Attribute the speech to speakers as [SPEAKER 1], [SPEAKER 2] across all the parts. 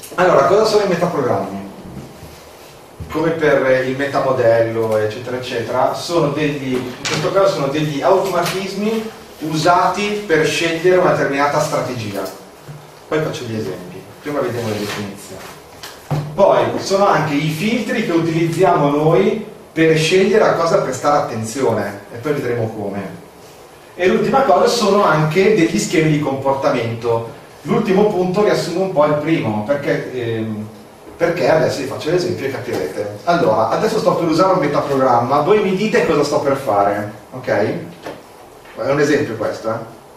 [SPEAKER 1] Allora, cosa sono i metaprogrammi? Come per il metamodello, eccetera, eccetera, in questo caso sono degli automatismi usati per scegliere una determinata strategia. Poi faccio gli esempi. Prima vediamo le definizioni. Poi sono anche i filtri che utilizziamo noi per scegliere a cosa prestare attenzione, e poi vedremo come. E l'ultima cosa sono anche degli schemi di comportamento. L'ultimo punto riassume un po' il primo, perché adesso vi faccio l'esempio e capirete. Allora, adesso sto per usare un metaprogramma, voi mi dite cosa sto per fare, ok? È un esempio questo,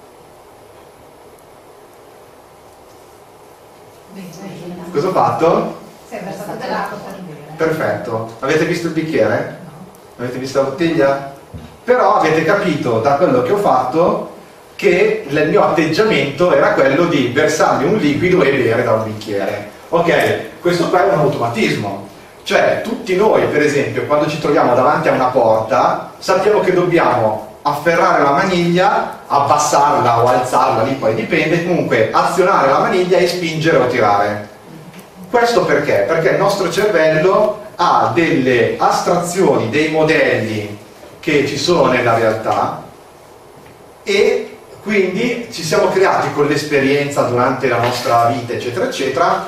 [SPEAKER 1] Cosa ho fatto?
[SPEAKER 2] Sei versato dell'acqua per bere.
[SPEAKER 1] Perfetto. Avete visto il bicchiere? Avete visto la bottiglia? Però avete capito da quello che ho fatto che il mio atteggiamento era quello di versarmi un liquido e bere da un bicchiere. Ok, questo qua è un automatismo. Cioè, tutti noi, per esempio, quando ci troviamo davanti a una porta, sappiamo che dobbiamo afferrare la maniglia, abbassarla o alzarla, lì poi dipende, comunque azionare la maniglia e spingere o tirare. Questo perché? Perché il nostro cervello ha delle astrazioni, dei modelli che ci sono nella realtà e quindi ci siamo creati con l'esperienza durante la nostra vita, eccetera, eccetera,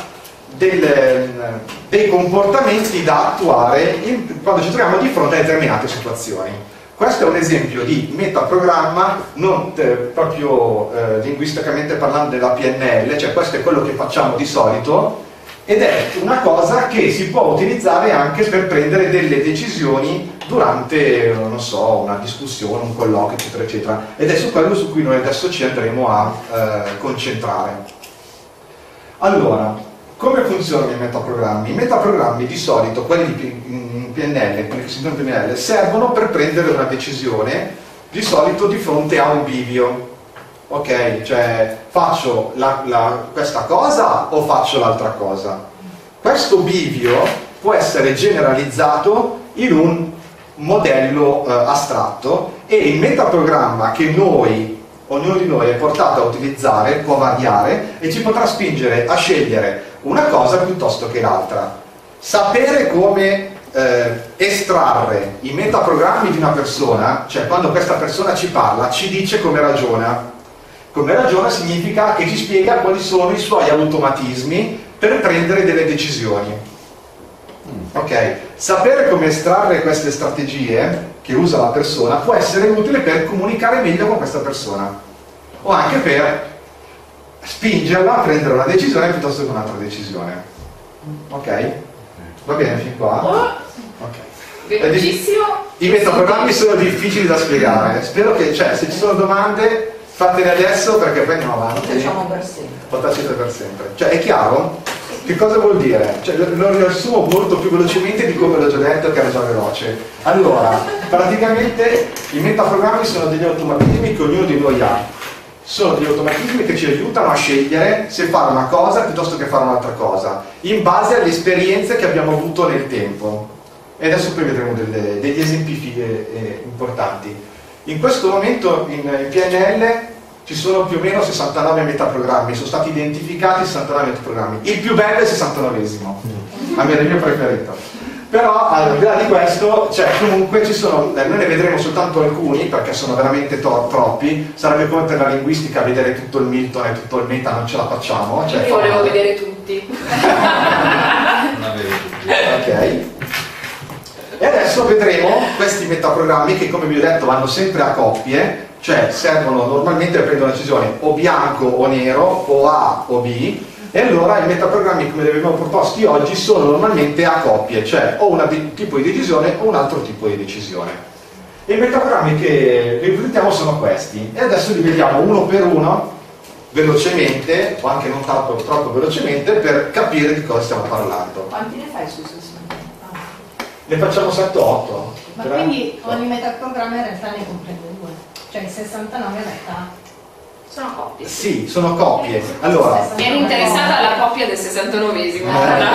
[SPEAKER 1] dei comportamenti da attuare quando ci troviamo di fronte a determinate situazioni. Questo è un esempio di metaprogramma, non proprio linguisticamente parlando della PNL, cioè questo è quello che facciamo di solito, ed è una cosa che si può utilizzare anche per prendere delle decisioni durante, non so, una discussione, un colloquio, eccetera, eccetera. Ed è su quello su cui noi adesso ci andremo a concentrare. Allora, come funzionano i metaprogrammi? I metaprogrammi di solito, quelli di PNL, quelli che si chiamano PNL, servono per prendere una decisione, di solito di fronte a un bivio. Ok, cioè faccio questa cosa o faccio l'altra cosa? Questo bivio può essere generalizzato in un modello astratto e il metaprogramma che ognuno di noi è portato a utilizzare può variare e ci potrà spingere a scegliere una cosa piuttosto che l'altra. Sapere come estrarre i metaprogrammi di una persona, cioè quando questa persona ci parla, ci dice come ragiona. Come ragiona significa che ci spiega quali sono i suoi automatismi per prendere delle decisioni. Ok? Sapere come estrarre queste strategie che usa la persona può essere utile per comunicare meglio con questa persona o anche per spingerla a prendere una decisione piuttosto che un'altra decisione. Ok? Va bene fin qua? Ok.
[SPEAKER 3] Velocissimo.
[SPEAKER 1] I metaprogrammi sono difficili da spiegare. Spero che, se ci sono domande fatele adesso perché poi andiamo avanti.
[SPEAKER 2] Facciamo per sempre.
[SPEAKER 1] Lo tacete per sempre. Cioè, è chiaro? Che cosa vuol dire? Cioè, lo riassumo molto più velocemente di come l'ho già detto, che era già veloce. Allora, praticamente i metaprogrammi sono degli automatismi che ognuno di noi ha. Sono degli automatismi che ci aiutano a scegliere se fare una cosa piuttosto che fare un'altra cosa, in base alle esperienze che abbiamo avuto nel tempo. E adesso poi vedremo degli esempi importanti. In questo momento in PNL ci sono più o meno 69 metaprogrammi, sono stati identificati 69 metaprogrammi. Il più bello è il 69esimo, a me è il mio preferito. Però al di là di questo, comunque ci sono, noi ne vedremo soltanto alcuni perché sono veramente troppi. Sarebbe come per la linguistica vedere tutto il Milton e tutto il meta, non ce la facciamo.
[SPEAKER 3] Io volevo vedere tutti.
[SPEAKER 1] Ok. E adesso vedremo questi metaprogrammi che, come vi ho detto, vanno sempre a coppie, cioè servono normalmente per prendere una decisione o bianco o nero, o A o B, e allora i metaprogrammi come li abbiamo proposti oggi sono normalmente a coppie, cioè o un tipo di decisione o un altro tipo di decisione. E i metaprogrammi che ripresentiamo sono questi, e adesso li vediamo uno per uno, velocemente, o anche non troppo velocemente, per capire di cosa stiamo parlando.
[SPEAKER 2] Quanti ne fai su 60?
[SPEAKER 1] Ne facciamo 7-8.
[SPEAKER 2] Ma quindi ogni metaprogramma in realtà ne comprende due, cioè il 69 in realtà
[SPEAKER 3] Sono coppie.
[SPEAKER 1] Sì, sono coppie. Allora,
[SPEAKER 3] Mi ero interessata alla coppia del 69esimo.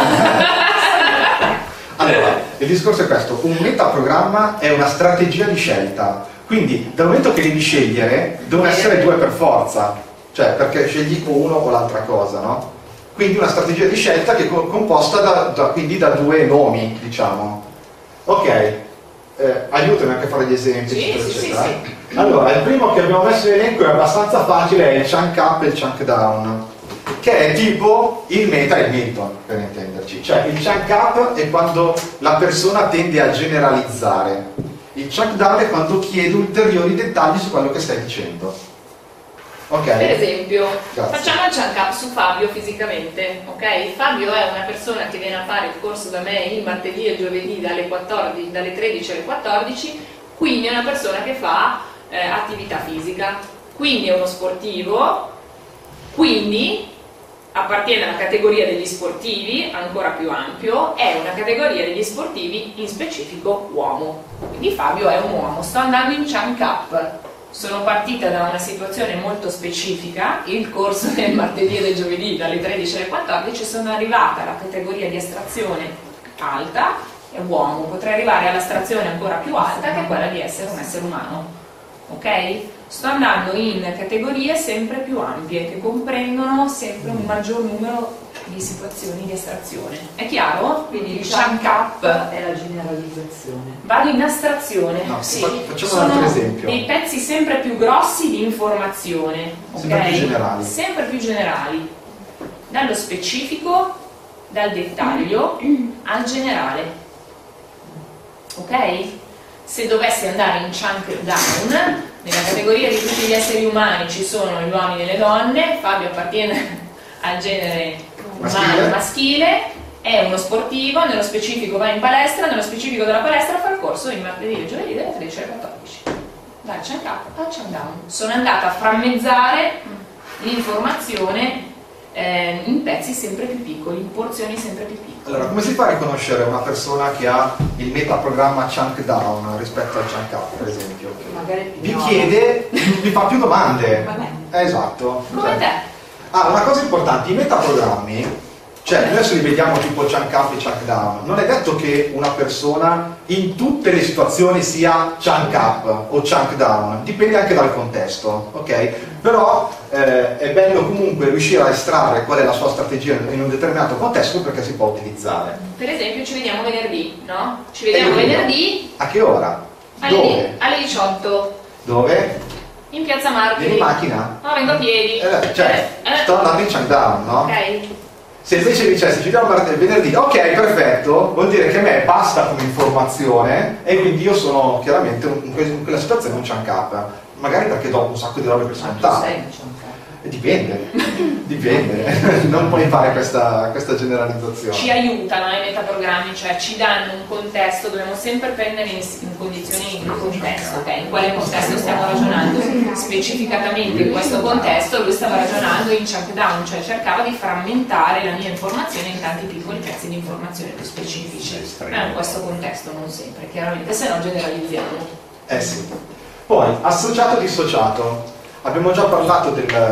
[SPEAKER 1] allora, il discorso è questo: un metaprogramma è una strategia di scelta, quindi dal momento che devi scegliere devono essere due per forza, cioè perché scegli o uno o l'altra cosa, no? Quindi una strategia di scelta che è composta quindi da due nomi, diciamo. Ok, aiutami anche a fare gli esempi,
[SPEAKER 3] Sì,
[SPEAKER 1] eccetera,
[SPEAKER 3] sì,
[SPEAKER 1] eccetera.
[SPEAKER 3] sì, sì.
[SPEAKER 1] Allora, il primo che abbiamo messo in elenco è abbastanza facile, è il chunk up e il chunk down, che è tipo il meta e il Milton, per intenderci. Cioè il chunk up è quando la persona tende a generalizzare, il chunk down è quando chiede ulteriori dettagli su quello che stai dicendo. Ok?
[SPEAKER 3] Per esempio,
[SPEAKER 1] Grazie.
[SPEAKER 3] facciamo il chunk up su Fabio fisicamente, ok? Fabio è una persona che viene a fare il corso da me il martedì e il giovedì dalle 13 alle 14, quindi è una persona che fa attività fisica, quindi è uno sportivo, quindi appartiene alla categoria degli sportivi, ancora più ampio, è una categoria degli sportivi in specifico uomo, quindi Fabio è un uomo. Sto andando in chunk up. Sono partita da una situazione molto specifica, il corso del martedì e del giovedì dalle 13 alle 14, sono arrivata alla categoria di astrazione alta, è uomo, potrei arrivare all'astrazione ancora più alta che è quella di essere un essere umano, ok? Sto andando in categorie sempre più ampie che comprendono sempre un maggior numero di situazioni di astrazione. È chiaro? Quindi il chunk up
[SPEAKER 4] è la generalizzazione.
[SPEAKER 3] vado in astrazione,
[SPEAKER 1] No,
[SPEAKER 3] sì.
[SPEAKER 1] facciamo un altro
[SPEAKER 3] Sono
[SPEAKER 1] esempio.
[SPEAKER 3] dei pezzi sempre più grossi di informazione,
[SPEAKER 1] Sempre
[SPEAKER 3] ok?
[SPEAKER 1] più generali.
[SPEAKER 3] Sempre più generali, dallo specifico, dal dettaglio al generale, ok? Se dovessi andare in chunk down, nella categoria di tutti gli esseri umani ci sono gli uomini e le donne, Fabio appartiene al genere umano maschile, è uno sportivo, nello specifico va in palestra, nello specifico della palestra fa il corso il martedì e giovedì dalle 13 alle 14. Dal chunk up al chunk down. Sono andata a frammezzare l'informazione in pezzi sempre più piccoli, in porzioni sempre più piccole.
[SPEAKER 1] Allora, come si fa a riconoscere una persona che ha il metaprogramma chunk down rispetto al chunk up, per esempio?
[SPEAKER 4] Magari
[SPEAKER 1] Vi chiede, vi fa più domande.
[SPEAKER 4] Vabbè.
[SPEAKER 1] Esatto.
[SPEAKER 3] Come
[SPEAKER 1] Cioè-
[SPEAKER 3] te?
[SPEAKER 1] una cosa importante, i metaprogrammi, cioè noi adesso li vediamo tipo chunk up e chunk down, non è detto che una persona in tutte le situazioni sia chunk up o chunk down, dipende anche dal contesto, ok? Però è bello comunque riuscire a estrarre qual è la sua strategia in un determinato contesto perché si può utilizzare.
[SPEAKER 3] Per esempio ci vediamo venerdì, no? Ci vediamo
[SPEAKER 1] io dico,
[SPEAKER 3] venerdì
[SPEAKER 1] a che ora? Dove?
[SPEAKER 3] alle 18
[SPEAKER 1] Dove?
[SPEAKER 3] in piazza Martiri.
[SPEAKER 1] Vieni in macchina?
[SPEAKER 3] No, vengo a piedi.
[SPEAKER 1] Sto andando in chunk down, no?
[SPEAKER 3] Ok.
[SPEAKER 1] Se invece dicessi ci vediamo venerdì, ok, perfetto, vuol dire che a me basta come informazione e quindi io sono chiaramente in quella situazione un chunk up, magari perché do un sacco di robe per
[SPEAKER 4] Ma tu
[SPEAKER 1] scontato.
[SPEAKER 4] sei un chunk up.
[SPEAKER 1] Dipende, dipende, non puoi fare questa generalizzazione.
[SPEAKER 3] Ci aiutano i metaprogrammi, cioè ci danno un contesto, dobbiamo sempre prendere in condizioni di contesto, ok? In quale contesto stiamo ragionando? Specificatamente in questo contesto lui stava ragionando in chunk down, cioè cercava di frammentare la mia informazione in tanti piccoli pezzi di informazione più specifici. In questo contesto non sempre, chiaramente, se no generalizziamo.
[SPEAKER 1] Eh sì. Poi, associato dissociato. Abbiamo già parlato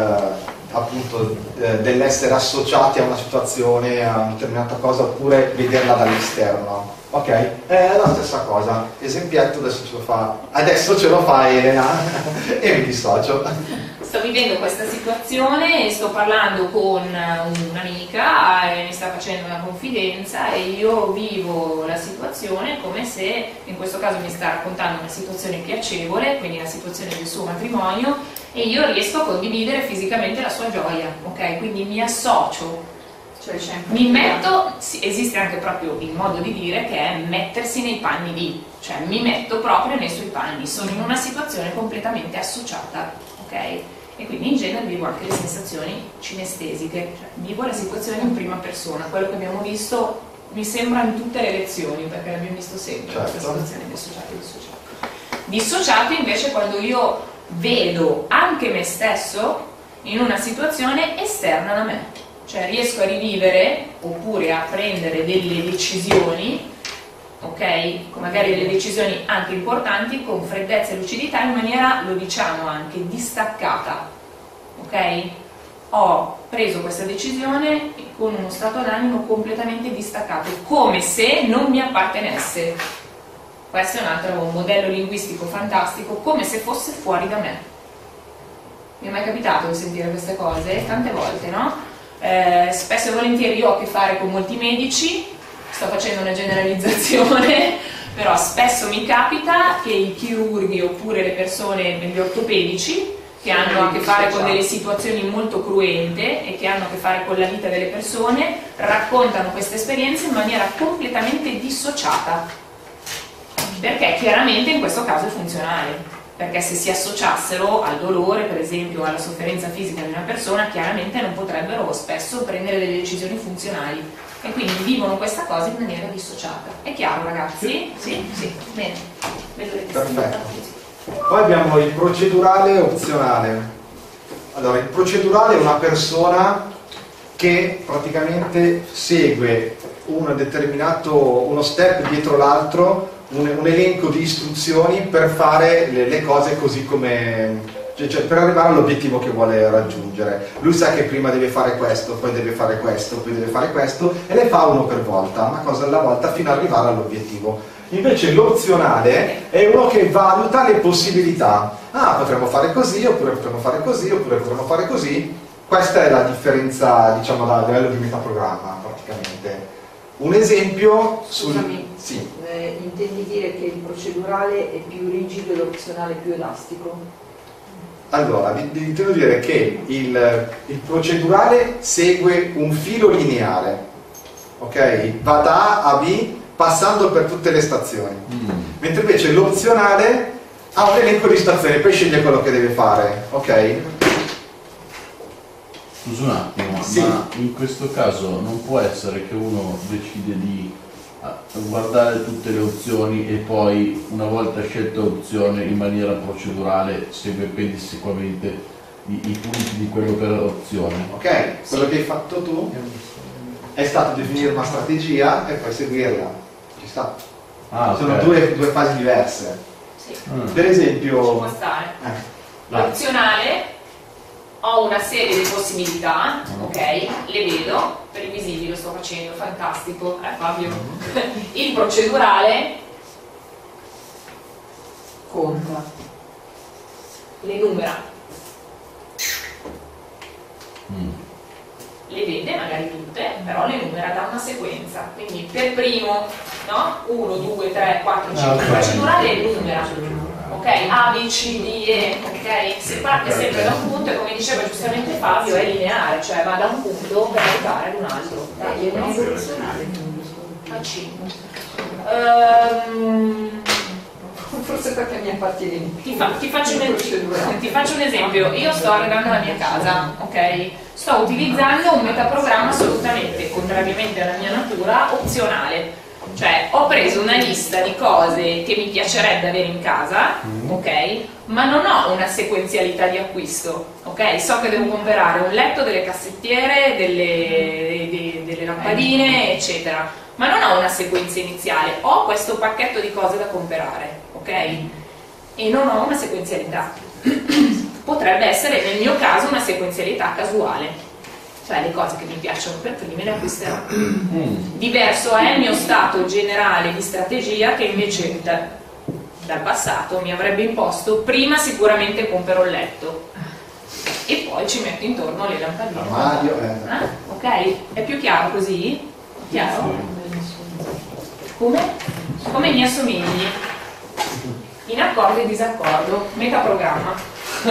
[SPEAKER 1] appunto dell'essere associati a una situazione, a una determinata cosa, oppure vederla dall'esterno. Ok? È la stessa cosa. Esempietto, adesso ce lo fa Elena e mi dissocio.
[SPEAKER 3] Sto vivendo questa situazione e sto parlando con un'amica e mi sta facendo una confidenza e io vivo la situazione come se in questo caso mi sta raccontando una situazione piacevole, quindi la situazione del suo matrimonio, e io riesco a condividere fisicamente la sua gioia, ok? Quindi mi associo,
[SPEAKER 4] Cioè
[SPEAKER 3] mi metto, sì, esiste anche proprio il modo di dire che è mettersi nei panni di, cioè mi metto proprio nei suoi panni, sono in una situazione completamente associata, ok? E quindi in genere vivo anche le sensazioni cinestesiche, cioè vivo la situazione in prima persona, quello che abbiamo visto mi sembra in tutte le lezioni, perché l'abbiamo visto sempre,
[SPEAKER 1] certo.
[SPEAKER 3] questa situazione di associato e dissociato. Dissociato invece quando io vedo anche me stesso in una situazione esterna da me, cioè riesco a rivivere oppure a prendere delle decisioni, ok? Magari delle decisioni anche importanti con freddezza e lucidità in maniera, lo diciamo anche, distaccata, ok? Ho preso questa decisione con uno stato d'animo completamente distaccato, come se non mi appartenesse. Questo è un altro modello linguistico fantastico, come se fosse fuori da me. Mi è mai capitato di sentire queste cose? Tante volte, no? Spesso e volentieri io ho a che fare con molti medici, sto facendo una generalizzazione, però spesso mi capita che i chirurghi oppure le persone, gli ortopedici, che hanno a che fare con delle situazioni molto cruente e che hanno a che fare con la vita delle persone, raccontano queste esperienze in maniera completamente dissociata, perché chiaramente in questo caso è funzionale, perché se si associassero al dolore, per esempio, alla sofferenza fisica di una persona, chiaramente non potrebbero spesso prendere delle decisioni funzionali e quindi vivono questa cosa in maniera dissociata. È chiaro, ragazzi? Sì? Sì, bene. Vedo le
[SPEAKER 1] Perfetto. Poi abbiamo il procedurale opzionale. Allora, il procedurale è una persona che praticamente segue uno step dietro l'altro, un elenco di istruzioni per fare le cose così come, cioè per arrivare all'obiettivo che vuole raggiungere. Lui sa che prima deve fare questo, poi deve fare questo, poi deve fare questo e le fa uno per volta, una cosa alla volta fino ad arrivare all'obiettivo. Invece l'opzionale è uno che valuta le possibilità. Ah, potremmo fare così, oppure potremmo fare così, oppure potremmo fare così. Questa è la differenza, diciamo, a livello di metaprogramma, praticamente. Un esempio
[SPEAKER 4] Scusami,
[SPEAKER 1] sì.
[SPEAKER 4] Intendi dire che il procedurale è più rigido e l'opzionale più elastico?
[SPEAKER 1] Allora, intendo dire che il procedurale segue un filo lineare, ok? Va da A a B passando per tutte le stazioni, mentre invece l'opzionale ha un elenco di stazioni, poi sceglie quello che deve fare, ok?
[SPEAKER 5] Scusa un attimo,
[SPEAKER 1] sì.
[SPEAKER 5] Ma in questo caso non può essere che uno decide di guardare tutte le opzioni e poi, una volta scelta l'opzione, in maniera procedurale segue pedissequamente i punti di quell'opzione.
[SPEAKER 1] Ok, quello che hai fatto tu è stato definire una strategia e poi seguirla. Ci sta. Sono
[SPEAKER 3] okay.
[SPEAKER 1] due fasi diverse.
[SPEAKER 3] Sì.
[SPEAKER 1] Per esempio,
[SPEAKER 3] ci può stare. L'opzionale, ho una serie di possibilità, ok? Le vedo, per i visivi lo sto facendo, fantastico, Fabio. Il procedurale
[SPEAKER 4] Conta.
[SPEAKER 3] le numera. Le vede magari tutte, però le numera da una sequenza, quindi per primo, no? 1, 2, 3, 4, 5, il procedurale è numera, ok? A, B, C, D, E, ok? Se parte sempre da un punto e come diceva giustamente Fabio è lineare, cioè va da un punto per arrivare ad un altro. A 5.
[SPEAKER 4] Forse perché mi appartiene di più.
[SPEAKER 3] Ti faccio un esempio, io sto arredando la mia casa, ok? Sto utilizzando un metaprogramma assolutamente, contrariamente alla mia natura, opzionale. Cioè ho preso una lista di cose che mi piacerebbe avere in casa, ok? Ma non ho una sequenzialità di acquisto, ok? So che devo comprare un letto, delle cassettiere, delle lampadine, eccetera. Ma non ho una sequenza iniziale, ho questo pacchetto di cose da comprare, ok? E non ho una sequenzialità. Potrebbe essere nel mio caso una sequenzialità casuale, cioè le cose che mi piacciono per prime le acquisterò. Diverso è il mio stato generale di strategia che invece dal passato mi avrebbe imposto prima sicuramente comprerò il letto e poi ci metto intorno le lampadine. Ok? È più chiaro così? Chiaro? Come mi assomigli? In accordo e disaccordo, metaprogramma.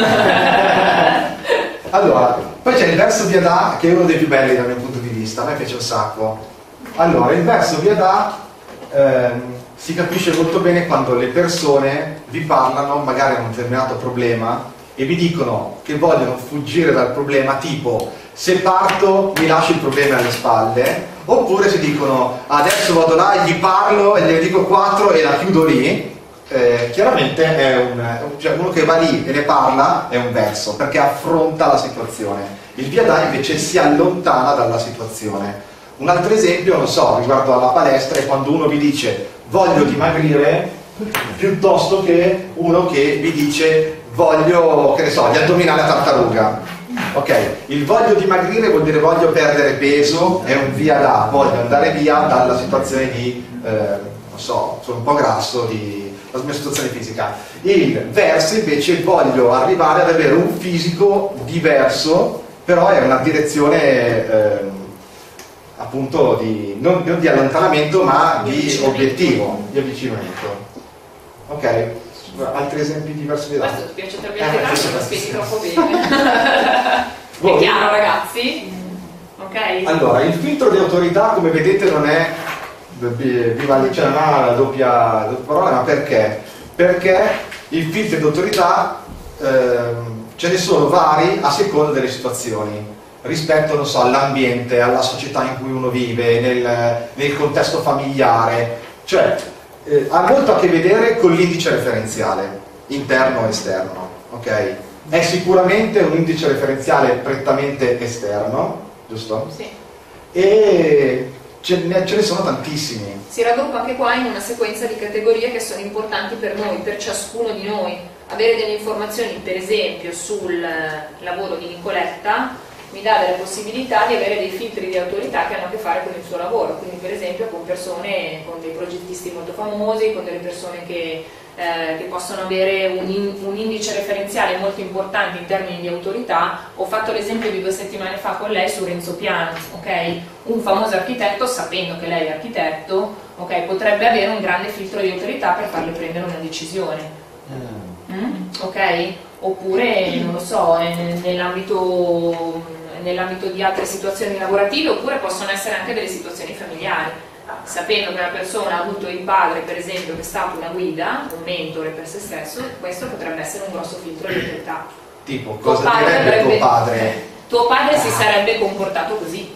[SPEAKER 1] allora, poi c'è il verso via da, che è uno dei più belli dal mio punto di vista, a me piace un sacco. Allora, il verso via da si capisce molto bene quando le persone vi parlano magari di un determinato problema e vi dicono che vogliono fuggire dal problema, tipo se parto mi lascio il problema alle spalle, oppure si dicono adesso vado là e gli parlo e gliene dico 4 e la chiudo lì. Chiaramente è cioè uno che va lì e ne parla è un verso perché affronta la situazione. Il via da invece si allontana dalla situazione. Un altro esempio, non so, riguardo alla palestra è quando uno vi dice voglio dimagrire piuttosto che uno che vi dice voglio, che ne so, gli addominali a tartaruga. Ok, il voglio dimagrire vuol dire voglio perdere peso, è un via da, voglio andare via dalla situazione di non so, sono un po' grasso, la mia situazione fisica. Il verso invece voglio arrivare ad avere un fisico diverso però è una direzione appunto non di allontanamento ma di obiettivo, di avvicinamento. Ok, altri esempi diversi di
[SPEAKER 3] Questo ti piace talmente tanto, lo spieghi troppo bene. È chiaro, ragazzi? Ok?
[SPEAKER 1] Allora, il filtro di autorità, come vedete, non è cioè non ha la doppia parola, ma perché? Perché il filtro di autorità ce ne sono vari a seconda delle situazioni, rispetto, non so, all'ambiente, alla società in cui uno vive, nel contesto familiare, cioè ha molto a che vedere con l'indice referenziale, interno o esterno, ok? È sicuramente un indice referenziale prettamente esterno, giusto?
[SPEAKER 3] Sì.
[SPEAKER 1] E ce ne sono tantissimi.
[SPEAKER 3] Si raggruppa anche qua in una sequenza di categorie che sono importanti per noi, per ciascuno di noi. Avere delle informazioni, per esempio, sul lavoro di Nicoletta mi dà delle possibilità di avere dei filtri di autorità che hanno a che fare con il suo lavoro, quindi per esempio con persone, con dei progettisti molto famosi, con delle persone che possono avere un indice referenziale molto importante in termini di autorità. Ho fatto l'esempio di 2 settimane fa con lei su Renzo Piano, ok? Un famoso architetto, sapendo che lei è architetto, ok, potrebbe avere un grande filtro di autorità per farle prendere una decisione. Ok? Oppure, non lo so, nell'ambito di altre situazioni lavorative, oppure possono essere anche delle situazioni familiari. Sapendo che una persona ha avuto il padre, per esempio, che è stato una guida, un mentore per se stesso, questo potrebbe essere un grosso filtro di autorità.
[SPEAKER 1] Tipo, cosa direbbe tuo padre?
[SPEAKER 3] Tuo padre si sarebbe comportato così.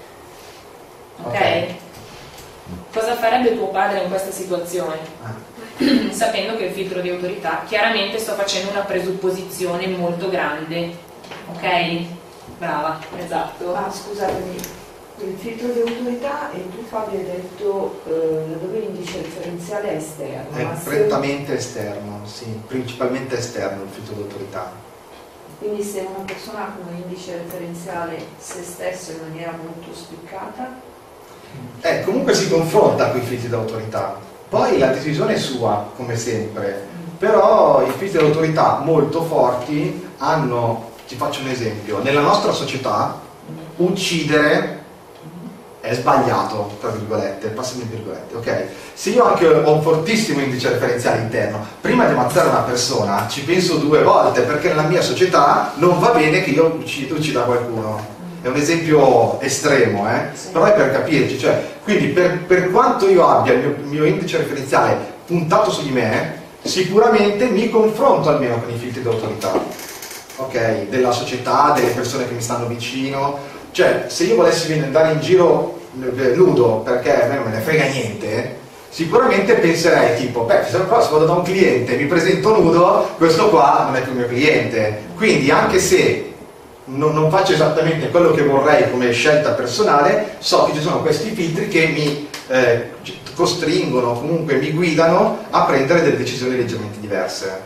[SPEAKER 3] Ok? Cosa farebbe tuo padre in questa situazione? Sapendo che il filtro di autorità, chiaramente sto facendo una presupposizione molto grande, ok? Brava, esatto.
[SPEAKER 4] Ah, scusatemi, il filtro di autorità, e tu Fabio hai detto laddove l'indice referenziale è esterno.
[SPEAKER 1] È prettamente esterno, sì, principalmente esterno il filtro di autorità.
[SPEAKER 4] Quindi se una persona ha come indice referenziale se stesso in maniera molto spiccata,
[SPEAKER 1] comunque si confronta con i filtri di autorità. Poi la decisione è sua, come sempre, però i filtri di autorità molto forti hanno, ti faccio un esempio, nella nostra società uccidere è sbagliato, tra virgolette, passami virgolette, ok? Se io anche ho un fortissimo indice referenziale interno, prima di ammazzare una persona ci penso 2 volte, perché nella mia società non va bene che io uccida qualcuno. È un esempio estremo,
[SPEAKER 4] sì.
[SPEAKER 1] Però è per capirci, cioè, quindi per quanto io abbia il mio indice referenziale puntato su di me, sicuramente mi confronto almeno con i filtri di autorità, ok? Della società, delle persone che mi stanno vicino. Cioè, se io volessi andare in giro nudo perché a me non me ne frega niente, sicuramente penserei tipo, se vado da un cliente e mi presento nudo, questo qua non è più il mio cliente. Quindi anche se non faccio esattamente quello che vorrei come scelta personale, so che ci sono questi filtri che mi costringono, comunque mi guidano a prendere delle decisioni leggermente diverse.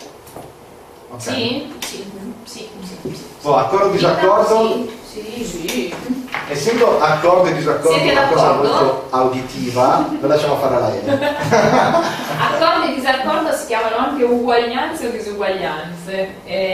[SPEAKER 1] Okay.
[SPEAKER 3] Sì.
[SPEAKER 1] Accordo o disaccordo?
[SPEAKER 3] Sì.
[SPEAKER 1] Essendo accordo e disaccordo una cosa molto auditiva, lo lasciamo fare a lei.
[SPEAKER 3] Accordo e disaccordo si chiamano anche uguaglianze o disuguaglianze,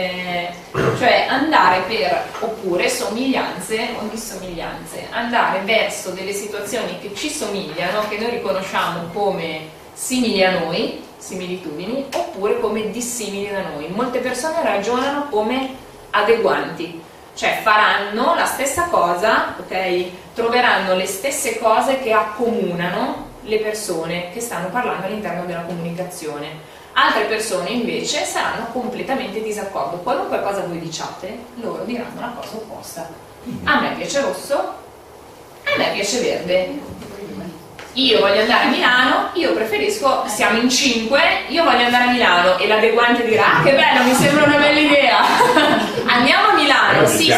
[SPEAKER 3] cioè andare oppure somiglianze o dissomiglianze, andare verso delle situazioni che ci somigliano, che noi riconosciamo come simili a noi, similitudini, oppure come dissimili da noi. Molte persone ragionano come adeguanti, cioè faranno la stessa cosa, ok? Troveranno le stesse cose che accomunano le persone che stanno parlando all'interno della comunicazione. Altre persone invece saranno completamente in disaccordo. Qualunque cosa voi diciate, loro diranno la cosa opposta. A me piace rosso, a me piace verde. Io voglio andare a Milano, io preferisco, siamo in 5, io voglio andare a Milano, e l'adeguante dirà: ah, che bello, mi sembra una bella idea, andiamo a Milano. Sì,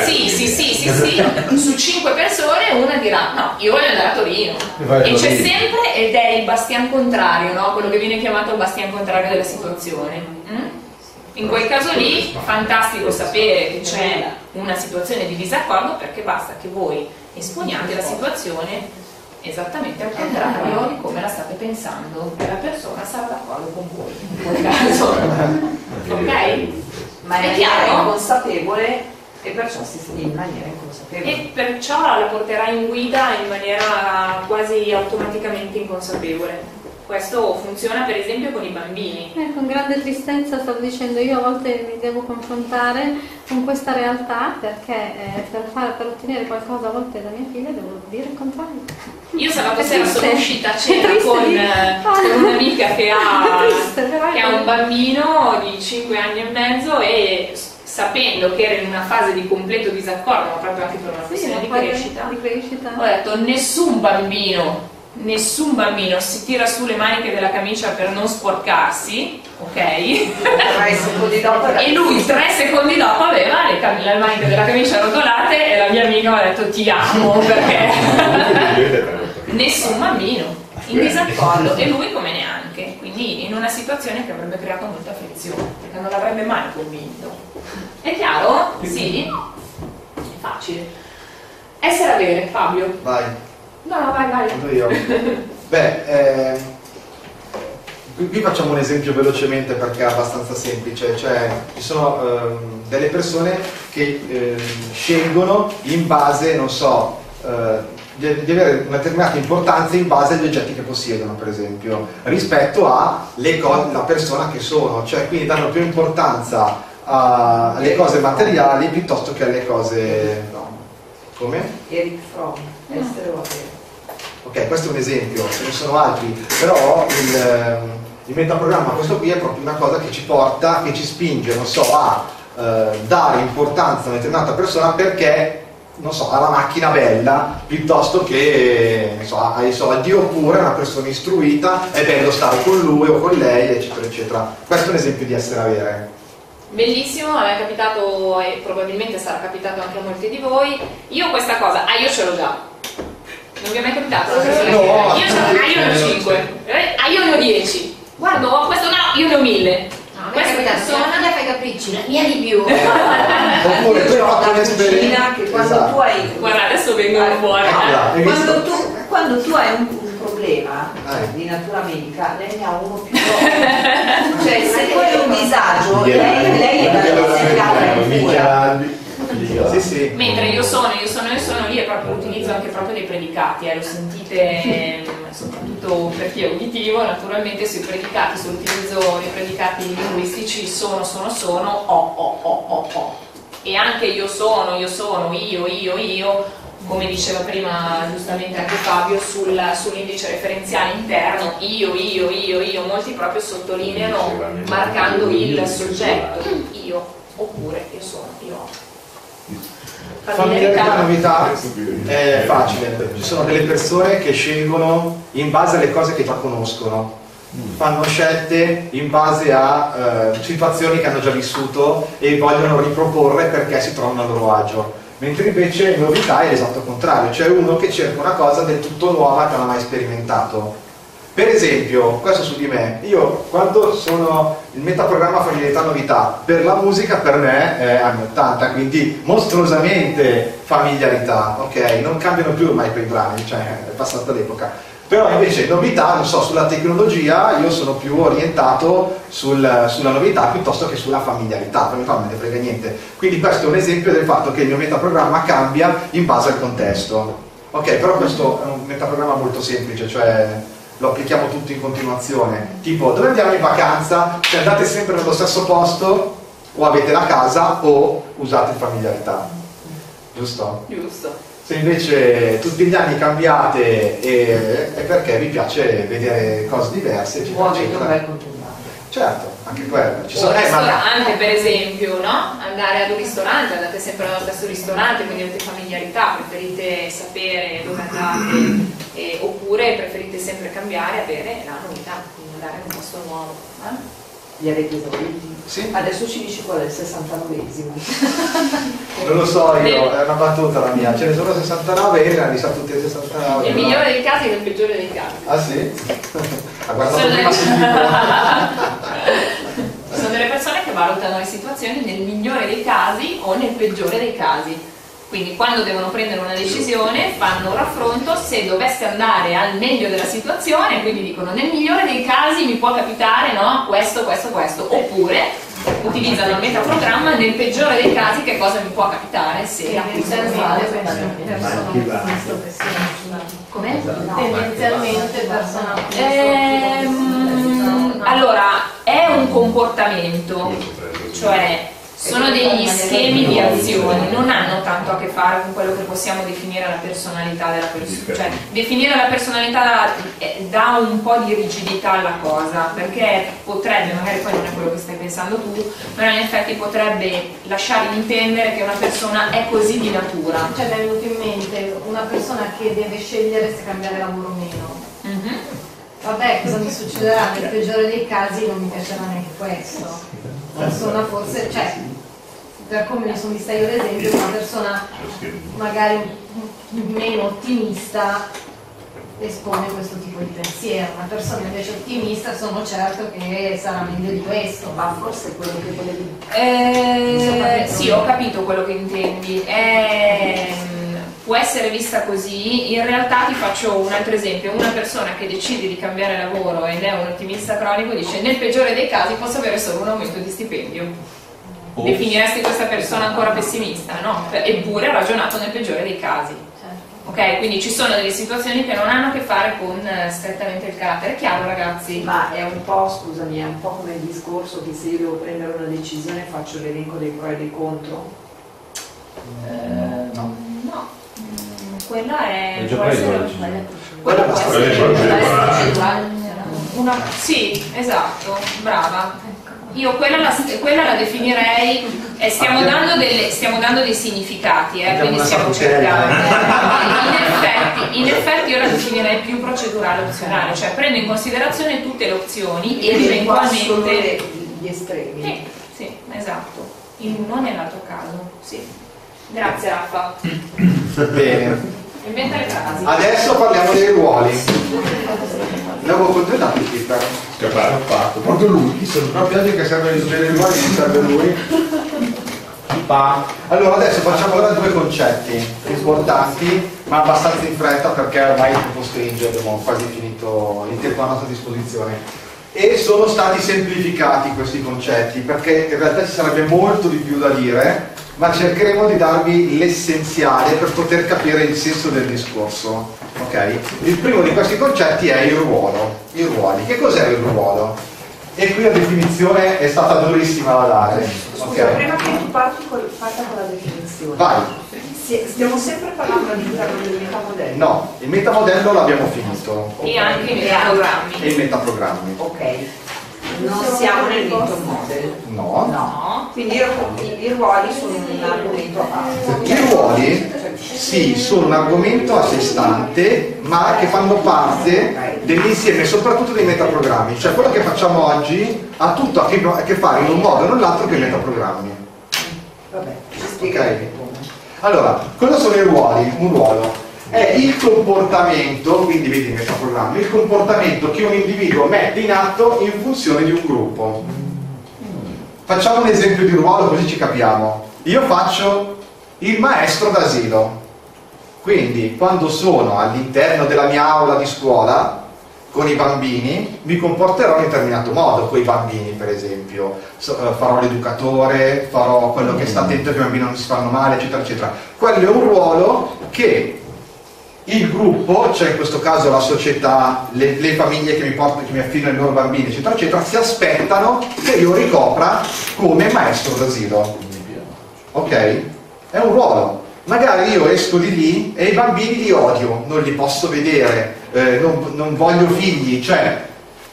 [SPEAKER 3] su 5 persone una dirà: no, io voglio andare a Torino. E c'è sempre, ed è il bastian contrario, no? Quello che viene chiamato il bastian contrario della situazione. In quel caso lì, fantastico sapere che c'è una situazione di disaccordo, perché basta che voi esponiate la situazione esattamente al contrario di come la state pensando, e la persona sarà d'accordo con voi in quel caso. Ok?
[SPEAKER 4] Ma
[SPEAKER 3] È
[SPEAKER 4] è
[SPEAKER 3] chiaro?
[SPEAKER 4] consapevole E perciò si in maniera inconsapevole.
[SPEAKER 3] E perciò la porterà in guida in maniera quasi automaticamente inconsapevole. Questo funziona per esempio con i bambini.
[SPEAKER 2] Con grande tristezza stavo dicendo, io a volte mi devo confrontare con questa realtà perché per ottenere qualcosa a volte da mia figlia devo dire il contrario.
[SPEAKER 3] Io sabato sera sono uscita a cena con un'amica che ha un bambino di 5 anni e mezzo e sapendo che era in una fase di completo disaccordo, ma proprio anche per una questione di crescita, ho detto nessun bambino si tira su le maniche della camicia per non sporcarsi, ok?
[SPEAKER 4] 3 secondi dopo
[SPEAKER 3] e lui 3 secondi dopo aveva le maniche della camicia arrotolate e la mia amica mi ha detto ti amo perché nessun bambino in disaccordo e lui come neanche, quindi in una situazione che avrebbe creato molta frizione perché non l'avrebbe mai convinto. È chiaro? Sì? È facile. Essere avere, Fabio.
[SPEAKER 1] Vai.
[SPEAKER 3] No, vai.
[SPEAKER 1] Io. Beh, qui facciamo un esempio velocemente perché è abbastanza semplice, cioè ci sono delle persone che scelgono in base, non so, di avere una determinata importanza in base agli oggetti che possiedono, per esempio, rispetto alla persona che sono, cioè quindi danno più importanza alle cose materiali piuttosto che alle cose... No. Come?
[SPEAKER 4] Eric Fromm, essere o avere.
[SPEAKER 1] Ok, questo è un esempio, ce ne sono altri, però il metaprogramma, questo qui è proprio una cosa che ci porta, che ci spinge, non so, a dare importanza a una determinata persona perché, non so, ha la macchina bella, piuttosto che, non so, ha i soldi, oppure è una persona istruita, è bello stare con lui o con lei, eccetera, eccetera. Questo è un esempio di essere avere.
[SPEAKER 3] Bellissimo, a me è capitato e probabilmente sarà capitato anche a molti di voi. Io questa cosa, io ce l'ho già. Non vi è mai capitato?
[SPEAKER 1] No,
[SPEAKER 3] io ne ho 5, io ne ho 10. Guarda, questo no, io ne ho 1000.
[SPEAKER 2] No, mi è capitato, se una figlia fa i capricci, la mia di più.
[SPEAKER 1] Oppure tu hai fatto un'esperienza
[SPEAKER 4] che quando tu hai...
[SPEAKER 3] Guarda, adesso vengono fuori.
[SPEAKER 4] Quando tu hai un problema di natura medica, lei ne ha uno più grosso. Cioè, se tu hai un disagio, lei è da
[SPEAKER 1] Sì.
[SPEAKER 3] Mentre io sono lì e proprio utilizzo anche proprio dei predicati, lo sentite soprattutto per chi è uditivo, naturalmente sui predicati, sull'utilizzo dei predicati linguistici sono, ho. E anche io sono, io, come diceva prima giustamente anche Fabio sull'indice referenziale interno, io, molti proprio sottolineano marcando il soggetto, io, oppure io sono, io ho.
[SPEAKER 1] Familiarità e novità è facile, ci sono delle persone che scelgono in base alle cose che già conoscono, fanno scelte in base a situazioni che hanno già vissuto e vogliono riproporre perché si trovano a loro agio, mentre invece novità è l'esatto contrario, cioè uno che cerca una cosa del tutto nuova che non ha mai sperimentato. Per esempio, questo su di me, io quando sono il metaprogramma familiarità novità, per la musica per me è anni 80, quindi mostruosamente familiarità, ok? Non cambiano più ormai quei brani, cioè è passata l'epoca. Però invece novità, non so, sulla tecnologia io sono più orientato sulla novità piuttosto che sulla familiarità, per me non me ne frega niente. Quindi questo è un esempio del fatto che il mio metaprogramma cambia in base al contesto. Ok, però questo è un metaprogramma molto semplice, cioè lo applichiamo tutti in continuazione, tipo dove andiamo in vacanza, se andate sempre nello stesso posto o avete la casa o usate familiarità, giusto?
[SPEAKER 3] Giusto.
[SPEAKER 1] Se invece tutti gli anni cambiate è perché vi piace vedere cose diverse, eccetera, eccetera. Certo, anche quello. Ci sono,
[SPEAKER 3] ristorante per esempio, no? Andare ad un ristorante, andate sempre allo stesso ristorante, quindi avete familiarità, preferite sapere dove andate, oppure preferite sempre cambiare, avere la novità, quindi andare in un posto nuovo.
[SPEAKER 4] Li avete esauriti?
[SPEAKER 1] Sì.
[SPEAKER 4] Adesso ci dici qual è il 69esimo.
[SPEAKER 1] Non lo so io, è una battuta la mia, ce ne sono 69 e ne hanno tutti i 69.
[SPEAKER 3] Nel migliore dei casi e nel peggiore dei casi.
[SPEAKER 1] Ah sì? Ha guardato prima sul libro.
[SPEAKER 3] Sono delle persone che valutano le situazioni nel migliore dei casi o nel peggiore dei casi. Quindi quando devono prendere una decisione fanno un raffronto se dovesse andare al meglio della situazione, quindi dicono nel migliore dei casi mi può capitare no, questo, oppure utilizzano il metaprogramma, nel peggiore dei casi che cosa mi può capitare se
[SPEAKER 2] tendenzialmente
[SPEAKER 3] allora è un comportamento, cioè sono degli schemi di azione, non hanno tanto a che fare con quello che possiamo definire la personalità della persona. Cioè, definire la personalità dà un po' di rigidità alla cosa, perché potrebbe, magari poi non è quello che stai pensando tu, però in effetti potrebbe lasciare intendere che una persona è così di natura.
[SPEAKER 2] Cioè mi è venuto in mente una persona che deve scegliere se cambiare lavoro o meno. Vabbè, cosa mi succederà? Nel peggiore dei casi non mi piacerà neanche questo. La persona forse, cioè, per come mi sono vista io ad esempio, una persona magari meno ottimista espone questo tipo di pensiero, una persona invece ottimista sono certo che sarà meglio di questo.
[SPEAKER 4] Ma forse è quello che volevi.
[SPEAKER 3] Sì, ho capito quello che intendi. Può essere vista così. In realtà ti faccio un altro esempio: una persona che decide di cambiare lavoro ed è un ottimista cronico dice nel peggiore dei casi posso avere solo un aumento di stipendio. Definiresti questa persona ancora pessimista? No, eppure ha ragionato nel peggiore dei casi. Ok, quindi ci sono delle situazioni che non hanno a che fare con strettamente il carattere. È chiaro, ragazzi?
[SPEAKER 4] Ma è un po', scusami, è un po' come il discorso che se io devo prendere una decisione faccio l'elenco dei pro e dei contro?
[SPEAKER 3] No. Quella è
[SPEAKER 5] già
[SPEAKER 3] può
[SPEAKER 5] preso
[SPEAKER 3] essere,
[SPEAKER 5] la decisione.
[SPEAKER 3] quella può essere
[SPEAKER 2] Una
[SPEAKER 3] sì, esatto, brava. Io quella la definirei, stiamo dando dei significati, quindi stiamo cercando. In effetti io la definirei più procedurale opzionale, cioè prendo in considerazione tutte le opzioni ed eventualmente
[SPEAKER 4] gli estremi.
[SPEAKER 3] Sì, esatto. In uno nell'altro caso, sì. Grazie Raffa.
[SPEAKER 1] Bene.
[SPEAKER 3] Inventa le frasi.
[SPEAKER 1] Adesso parliamo dei ruoli. L'avevo controllato Peter.
[SPEAKER 5] Scappato.
[SPEAKER 1] Proprio lui, proprio oggi che serve dei ruoli, serve lui. Allora adesso facciamo ora due concetti importanti, ma abbastanza in fretta perché ormai il tempo stringe, abbiamo quasi finito il tempo a nostra disposizione. E sono stati semplificati questi concetti perché in realtà ci sarebbe molto di più da dire, ma cercheremo di darvi l'essenziale per poter capire il senso del discorso. Okay? Il primo di questi concetti è il ruolo. I ruoli. Che cos'è il ruolo? E qui la definizione è stata durissima da dare.
[SPEAKER 4] Scusa,
[SPEAKER 1] Okay?
[SPEAKER 4] prima che tu parta con la definizione.
[SPEAKER 1] Vai.
[SPEAKER 4] Stiamo sempre parlando all'interno del metamodello.
[SPEAKER 1] No, il metamodello l'abbiamo finito.
[SPEAKER 3] E anche i metaprogrammi.
[SPEAKER 1] E i metaprogrammi.
[SPEAKER 4] Ok. Non siamo nel metamodel.
[SPEAKER 1] No.
[SPEAKER 3] No.
[SPEAKER 4] Quindi i ruoli sono un argomento a parte.
[SPEAKER 1] I ruoli, sì, sono un argomento a sé stante, ma che fanno parte dell'insieme soprattutto dei metaprogrammi. Cioè quello che facciamo oggi ha tutto a che fare in un modo o nell'altro con i metaprogrammi.
[SPEAKER 4] Vabbè, ci spieghi.
[SPEAKER 1] Allora, cosa sono i ruoli? Un ruolo è il comportamento, quindi vedi i metaprogrammi, il comportamento che un individuo mette in atto in funzione di un gruppo. Facciamo un esempio di ruolo così ci capiamo. Io faccio il maestro d'asilo, quindi quando sono all'interno della mia aula di scuola con i bambini mi comporterò in un determinato modo, con i bambini per esempio, farò l'educatore, farò quello che sta attento che i bambini non si fanno male, eccetera eccetera. Quello è un ruolo che il gruppo, cioè in questo caso la società, le famiglie che mi affidano i loro bambini, eccetera eccetera, si aspettano che io ricopra come maestro d'asilo. Ok? È un ruolo. Magari io esco di lì e i bambini li odio, non li posso vedere, non voglio figli, cioè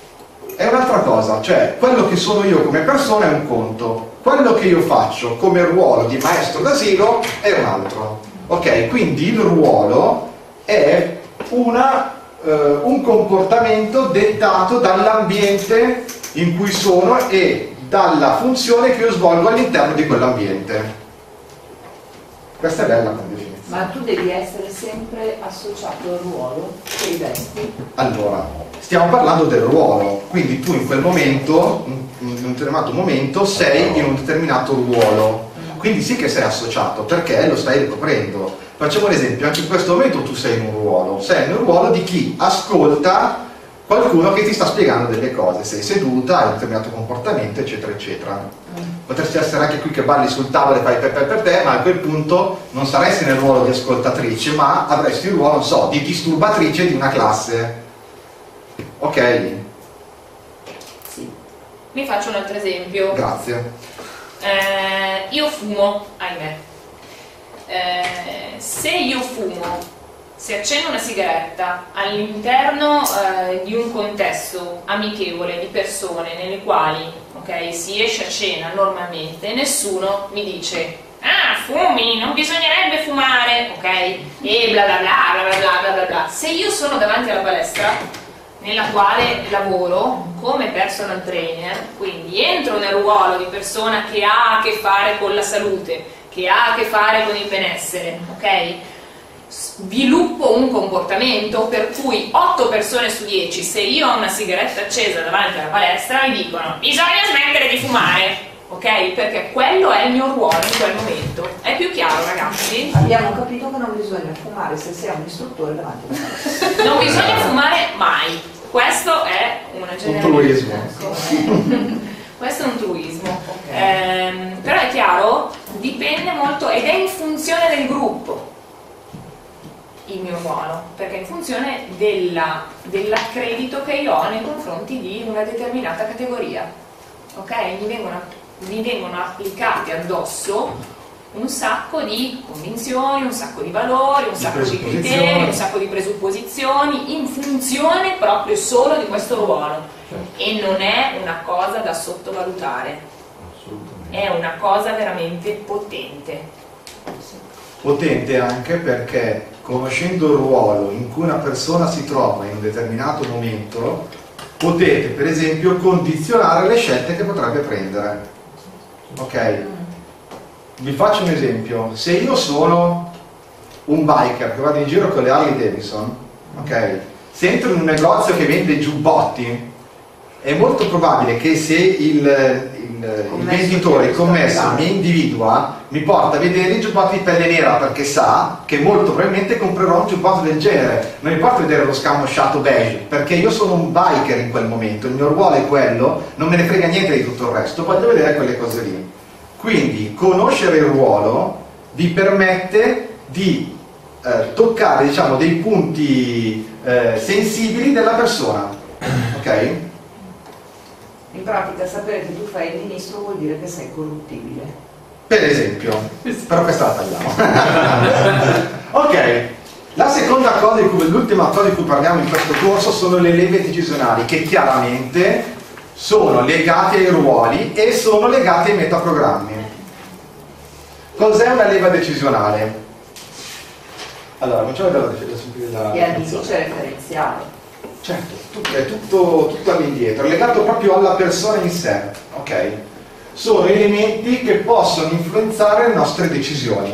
[SPEAKER 1] è un'altra cosa, cioè quello che sono io come persona è un conto, quello che io faccio come ruolo di maestro d'asilo è un altro. Ok? Quindi il ruolo è un comportamento dettato dall'ambiente in cui sono e dalla funzione che io svolgo all'interno di quell'ambiente. Questa è bella come definizione.
[SPEAKER 4] Ma tu devi essere sempre associato al ruolo che rivesti.
[SPEAKER 1] Allora, stiamo parlando del ruolo, quindi tu in quel momento, in un determinato momento, sei in un determinato ruolo. Quindi sì che sei associato, perché lo stai ricoprendo. Facciamo un esempio, anche in questo momento tu sei in un ruolo di chi ascolta qualcuno che ti sta spiegando delle cose, sei seduta, hai un determinato comportamento, eccetera, eccetera. Potresti essere anche qui che balli sul tavolo e fai pepe, ma a quel punto non saresti nel ruolo di ascoltatrice, ma avresti il ruolo, non so, di disturbatrice di una classe. Ok?
[SPEAKER 3] Sì. Vi faccio un altro esempio.
[SPEAKER 1] Grazie.
[SPEAKER 3] Io fumo, ahimè. Se io fumo, se accendo una sigaretta all'interno di un contesto amichevole di persone nelle quali, ok, si esce a cena normalmente, nessuno mi dice ah, fumi, non bisognerebbe fumare, ok, e bla bla bla bla bla bla bla bla. Se io sono davanti alla palestra nella quale lavoro come personal trainer, quindi entro nel ruolo di persona che ha a che fare con la salute, che ha a che fare con il benessere, ok? Sviluppo un comportamento per cui 8 persone su 10, se io ho una sigaretta accesa davanti alla palestra, mi dicono bisogna smettere di fumare, ok? Perché quello è il mio ruolo in quel momento. È più chiaro, ragazzi?
[SPEAKER 4] Abbiamo capito che non bisogna fumare se sei un istruttore davanti alla palestra.
[SPEAKER 3] Non bisogna fumare mai. Questo è una generalizzazione. Questo è un truismo. Però è chiaro, dipende molto ed è in funzione del gruppo il mio ruolo, perché è in funzione dell'accredito che io ho nei confronti di una determinata categoria. Ok? Mi vengono applicati addosso un sacco di convinzioni, un sacco di valori, un sacco di criteri, un sacco di presupposizioni in funzione proprio solo di questo ruolo. E non è una cosa da sottovalutare, è una cosa veramente potente.
[SPEAKER 1] Potente anche perché conoscendo il ruolo in cui una persona si trova in un determinato momento, potete per esempio condizionare le scelte che potrebbe prendere. Ok? Vi faccio un esempio: se io sono un biker che vado in giro con le Harley Davidson, ok? Se entro in un negozio che vende giubbotti, è molto probabile che se il venditore, il commesso mi individua, mi porta a vedere i giubbotti di pelle nera perché sa che molto probabilmente comprerò un giubbotto del genere. Non mi porta a vedere lo scamosciato beige perché io sono un biker in quel momento, il mio ruolo è quello, non me ne frega niente di tutto il resto, voglio vedere quelle cose lì. Quindi conoscere il ruolo vi permette di toccare, diciamo, dei punti sensibili della persona, ok?
[SPEAKER 4] In pratica sapere che tu fai il ministro vuol dire che sei corruttibile.
[SPEAKER 1] Per esempio, però questa la tagliamo. Ok, la seconda cosa, l'ultima cosa di cui parliamo in questo corso sono le leve decisionali, che chiaramente sono legate ai ruoli e sono legate ai metaprogrammi. Cos'è una leva decisionale? Allora, cominciamo dalla definizione.
[SPEAKER 4] È all'indice referenziale.
[SPEAKER 1] Certo, è tutto all'indietro, è legato proprio alla persona in sé, ok? Sono elementi che possono influenzare le nostre decisioni,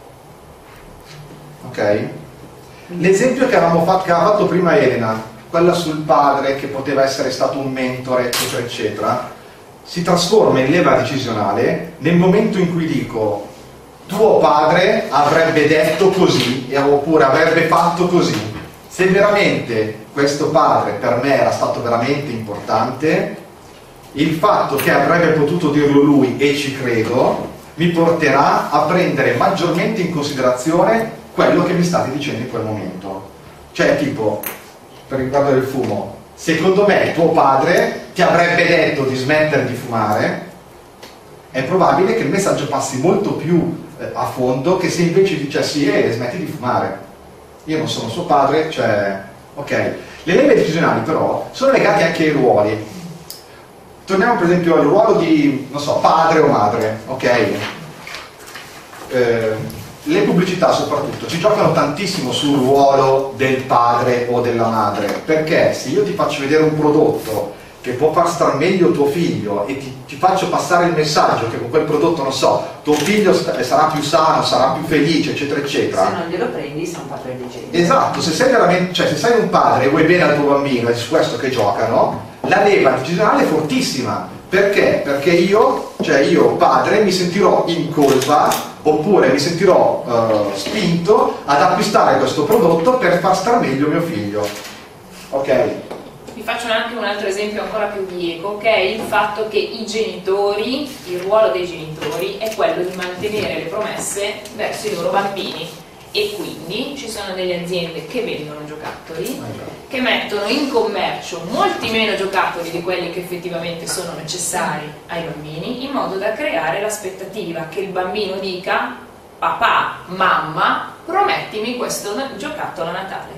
[SPEAKER 1] ok? L'esempio che aveva fatto prima Elena, quella sul padre che poteva essere stato un mentore, eccetera, eccetera, si trasforma in leva decisionale nel momento in cui dico tuo padre avrebbe detto così oppure avrebbe fatto così. Se veramente questo padre per me era stato veramente importante, il fatto che avrebbe potuto dirlo lui, e ci credo, mi porterà a prendere maggiormente in considerazione quello che mi state dicendo in quel momento. Cioè, tipo, per riguardo del fumo, secondo me tuo padre ti avrebbe detto di smettere di fumare, è probabile che il messaggio passi molto più a fondo che se invece dicessi smetti di fumare. Io non sono suo padre, cioè, ok. Le leve decisionali però sono legate anche ai ruoli. Torniamo per esempio al ruolo di, non so, padre o madre, ok? Le pubblicità soprattutto ci giocano tantissimo sul ruolo del padre o della madre, perché se io ti faccio vedere un prodotto che può far star meglio tuo figlio e ti faccio passare il messaggio che con quel prodotto, non so, tuo figlio sarà più sano, sarà più felice, eccetera, eccetera.
[SPEAKER 4] Se non glielo prendi, sei un padre indigente.
[SPEAKER 1] Esatto, se sei veramente, cioè se sei un padre e vuoi bene al tuo bambino, è su questo che giocano, la leva decisionale è fortissima. Perché? Perché io padre, mi sentirò in colpa oppure mi sentirò spinto ad acquistare questo prodotto per far star meglio mio figlio. Ok?
[SPEAKER 3] Vi faccio anche un altro esempio ancora più bieco, che è il fatto che i genitori, il ruolo dei genitori è quello di mantenere le promesse verso i loro bambini, e quindi ci sono delle aziende che vendono giocattoli, che mettono in commercio molti meno giocattoli di quelli che effettivamente sono necessari ai bambini, in modo da creare l'aspettativa che il bambino dica: papà, mamma, promettimi questo giocattolo a Natale.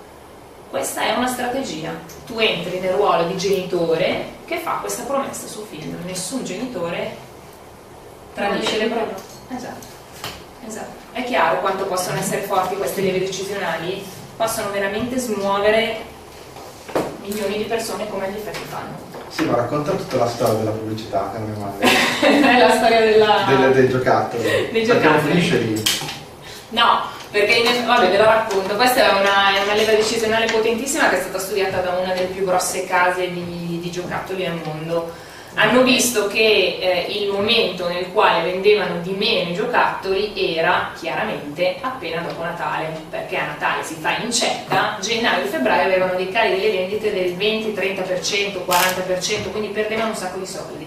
[SPEAKER 3] Questa è una strategia. Tu entri nel ruolo di genitore che fa questa promessa a suo figlio. Nessun genitore tradisce le promesse. Esatto. È chiaro quanto possono essere forti queste leve decisionali? Possono veramente smuovere milioni di persone come gli effetti fanno.
[SPEAKER 1] Sì, ma racconta tutta la storia della pubblicità, che non è male.
[SPEAKER 3] La storia
[SPEAKER 1] del giocattolo.
[SPEAKER 3] Dei
[SPEAKER 1] Perché non
[SPEAKER 3] giocattoli.
[SPEAKER 1] finisce lì.
[SPEAKER 3] No, perché vabbè, ve lo racconto. Questa è una leva decisionale potentissima che è stata studiata da una delle più grosse case di giocattoli al mondo. Hanno visto che il momento nel quale vendevano di meno i giocattoli era chiaramente appena dopo Natale, perché a Natale si fa incetta, gennaio e febbraio avevano dei cali delle vendite del 20, 30%, 40%, quindi perdevano un sacco di soldi.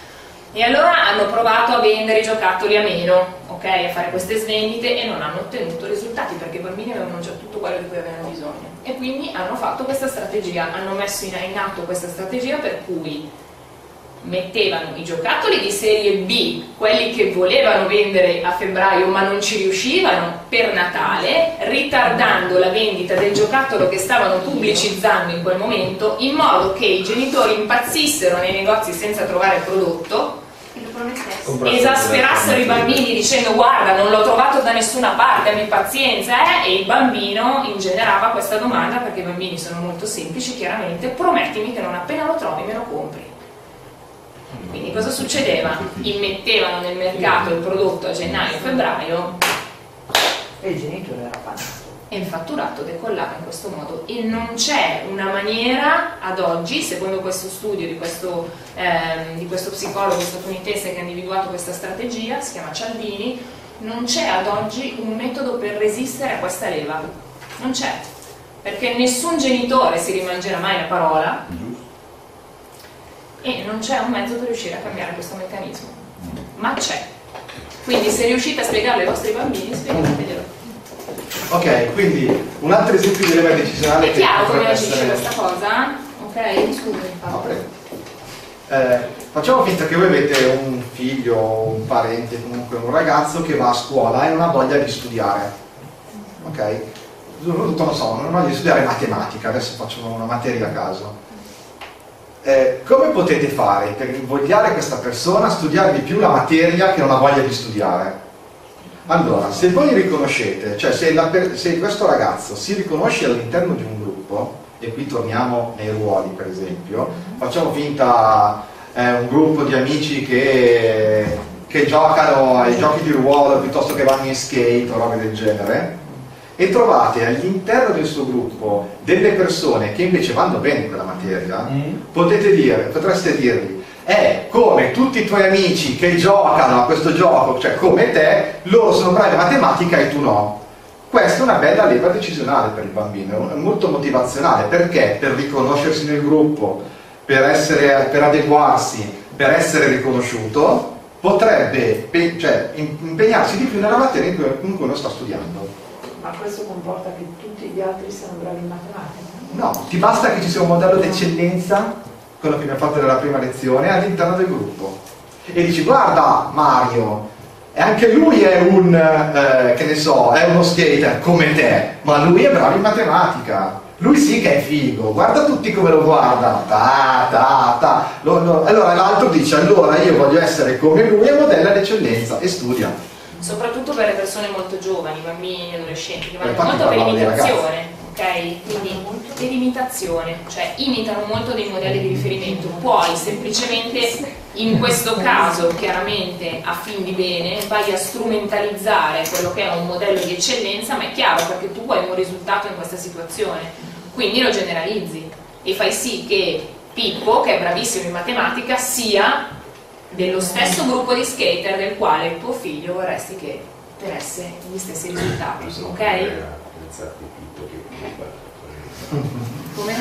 [SPEAKER 3] E allora hanno provato a vendere i giocattoli a meno, ok, a fare queste svendite, e non hanno ottenuto risultati perché i bambini avevano già tutto quello di cui avevano bisogno. E quindi hanno fatto questa strategia, hanno messo in atto questa strategia per cui mettevano i giocattoli di serie B, quelli che volevano vendere a febbraio ma non ci riuscivano, per Natale, ritardando la vendita del giocattolo che stavano pubblicizzando in quel momento, in modo che i genitori impazzissero nei negozi senza trovare il prodotto, esasperassero i bambini dicendo: guarda, non l'ho trovato da nessuna parte, abbi pazienza, e il bambino ingenerava questa domanda, perché i bambini sono molto semplici, chiaramente: promettimi che non appena lo trovi me lo compri. Quindi cosa succedeva? Immettevano nel mercato il prodotto a gennaio-febbraio
[SPEAKER 4] e il genitore era panato.
[SPEAKER 3] E il fatturato decollava in questo modo. E non c'è una maniera ad oggi, secondo questo studio di questo psicologo statunitense che ha individuato questa strategia, si chiama Cialdini, non c'è ad oggi un metodo per resistere a questa leva. Non c'è. Perché nessun genitore si rimangerà mai la parola, e non c'è un mezzo per riuscire a cambiare questo meccanismo, ma c'è. Quindi se riuscite a spiegarlo ai vostri bambini, spiegateglielo.
[SPEAKER 1] Ok, quindi un altro esempio di leva decisionale.
[SPEAKER 3] È chiaro come agisce questa cosa? Ok? Scusami.
[SPEAKER 1] Facciamo finta che voi avete un figlio, un parente, comunque un ragazzo che va a scuola e non ha voglia di studiare. Ok? Soprattutto, non so, non ha voglia di studiare matematica, adesso faccio una materia a caso. Come potete fare per invogliare questa persona a studiare di più la materia che non ha voglia di studiare? Allora, se voi riconoscete, cioè se questo ragazzo si riconosce all'interno di un gruppo, e qui torniamo nei ruoli per esempio, facciamo finta un gruppo di amici che giocano ai giochi di ruolo piuttosto che vanno in skate o robe del genere, e trovate all'interno del suo gruppo delle persone che invece vanno bene in quella materia, potreste dirgli: come tutti i tuoi amici che giocano a questo gioco, cioè come te, loro sono bravi a matematica e tu no. Questa è una bella leva decisionale per il bambino, è molto motivazionale. Perché? Per riconoscersi nel gruppo, per adeguarsi, per essere riconosciuto, potrebbe impegnarsi di più nella materia in cui uno sta studiando.
[SPEAKER 4] Ma questo comporta che tutti gli altri siano bravi in matematica?
[SPEAKER 1] No, ti basta che ci sia un modello d'eccellenza, quello che abbiamo fatto nella prima lezione, all'interno del gruppo. E dici: guarda Mario, e anche lui è che ne so, è uno skater come te, ma lui è bravo in matematica. Lui sì che è figo, guarda tutti come lo guarda. Allora l'altro dice: allora io voglio essere come lui, e modella l'eccellenza, e studia.
[SPEAKER 3] Soprattutto per le persone molto giovani, bambini, adolescenti, che vanno molto per imitazione, ok? Quindi per imitazione, cioè imitano molto dei modelli di riferimento. Puoi semplicemente, in questo caso, chiaramente a fin di bene, vai a strumentalizzare quello che è un modello di eccellenza, ma è chiaro perché tu vuoi un risultato in questa situazione, quindi lo generalizzi e fai sì che Pippo, che è bravissimo in matematica, sia dello stesso gruppo di skater del quale tuo figlio vorresti che ottenesse gli stessi risultati, ok? Come?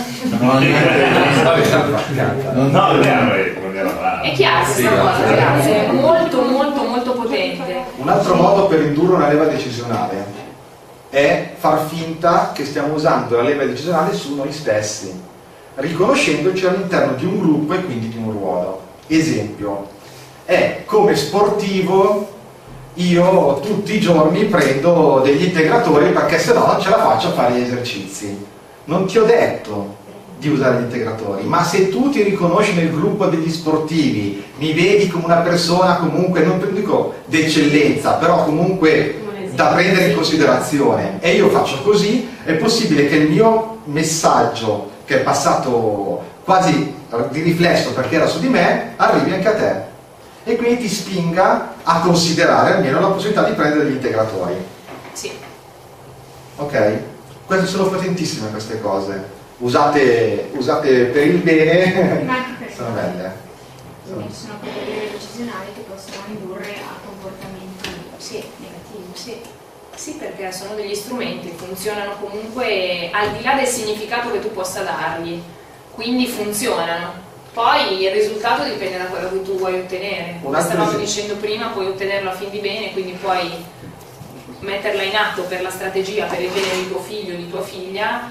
[SPEAKER 3] È chiaro questa cosa, ragazzi, è molto molto molto potente.
[SPEAKER 1] Un altro modo per indurre una leva decisionale è far finta che stiamo usando la leva decisionale su noi stessi, riconoscendoci all'interno di un gruppo e quindi di un ruolo. Esempio, è come sportivo io tutti i giorni prendo degli integratori perché sennò non ce la faccio a fare gli esercizi. Non ti ho detto di usare gli integratori, ma se tu ti riconosci nel gruppo degli sportivi, mi vedi come una persona comunque, non dico d'eccellenza, però comunque da prendere in considerazione, e io faccio così, è possibile che il mio messaggio, che è passato quasi di riflesso perché era su di me, arrivi anche a te, e quindi ti spinga a considerare almeno la possibilità di prendere gli integratori.
[SPEAKER 3] Sì.
[SPEAKER 1] Ok? Queste sono potentissime queste cose. Usate per il bene,
[SPEAKER 6] Ma anche per
[SPEAKER 1] sono belle.
[SPEAKER 6] ci sono quelle decisionali che possono indurre a comportamenti negativi.
[SPEAKER 3] Sì, perché sono degli strumenti, funzionano comunque al di là del significato che tu possa dargli, quindi funzionano. Poi il risultato dipende da quello che tu vuoi ottenere. Come stavamo dicendo prima, puoi ottenerlo a fin di bene, quindi puoi metterla in atto per la strategia, per il bene di tuo figlio, di tua figlia.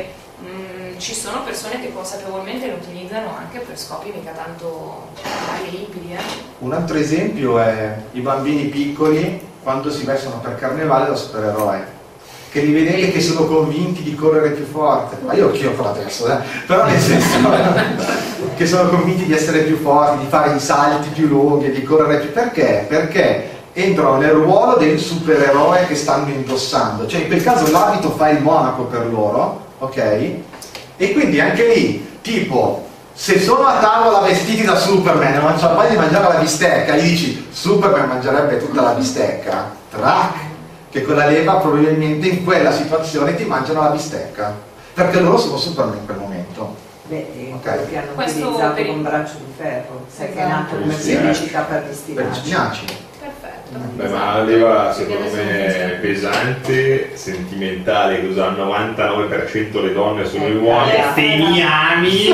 [SPEAKER 3] Ci sono persone che consapevolmente lo utilizzano anche per scopi mica tanto malleabili.
[SPEAKER 1] Un altro esempio è i bambini piccoli quando si vestono per carnevale da supereroi, che li vedete che sono convinti di correre più forte, ma io anch'io farò adesso, però nel senso che sono convinti di essere più forti, di fare i salti più lunghi, di correre più. Perché? Perché entrano nel ruolo del supereroe che stanno indossando, cioè in quel caso l'abito fa il monaco per loro, ok? E quindi anche lì, tipo, se sono a tavola vestiti da Superman e non c'è voglia di mangiare la bistecca, gli dici Superman mangerebbe tutta la bistecca, track, che con la leva probabilmente in quella situazione ti mangiano la bistecca, perché loro sono Superman in quel momento.
[SPEAKER 4] Beh,
[SPEAKER 1] Okay.
[SPEAKER 4] che hanno
[SPEAKER 3] Questo
[SPEAKER 4] utilizzato
[SPEAKER 3] per
[SPEAKER 4] con braccio di ferro, sai che è
[SPEAKER 2] Esatto.
[SPEAKER 4] nato come
[SPEAKER 1] Sì.
[SPEAKER 4] felicità per
[SPEAKER 1] Per
[SPEAKER 4] destinarci.
[SPEAKER 1] spinaci.
[SPEAKER 3] Perfetto.
[SPEAKER 7] Beh, ma la leva secondo me è pesante, sentimentale, che usa il 99% le donne sono gli uomini feniani.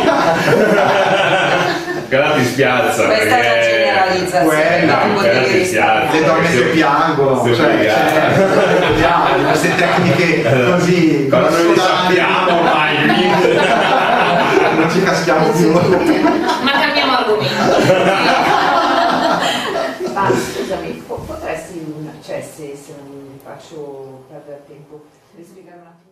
[SPEAKER 7] Quella ti spiazza.
[SPEAKER 4] Questa è la generalizzazione.
[SPEAKER 1] Quella
[SPEAKER 7] ti spiazza.
[SPEAKER 1] Le donne che piangono, cioè queste tecniche così
[SPEAKER 7] Però noi le sappiamo ormai, quindi
[SPEAKER 1] non ci caschiamo più.
[SPEAKER 3] Ma cambiamo argomento.
[SPEAKER 4] Ma scusami, potresti, cioè se non vi faccio perdere tempo, devi spiegare un attimo.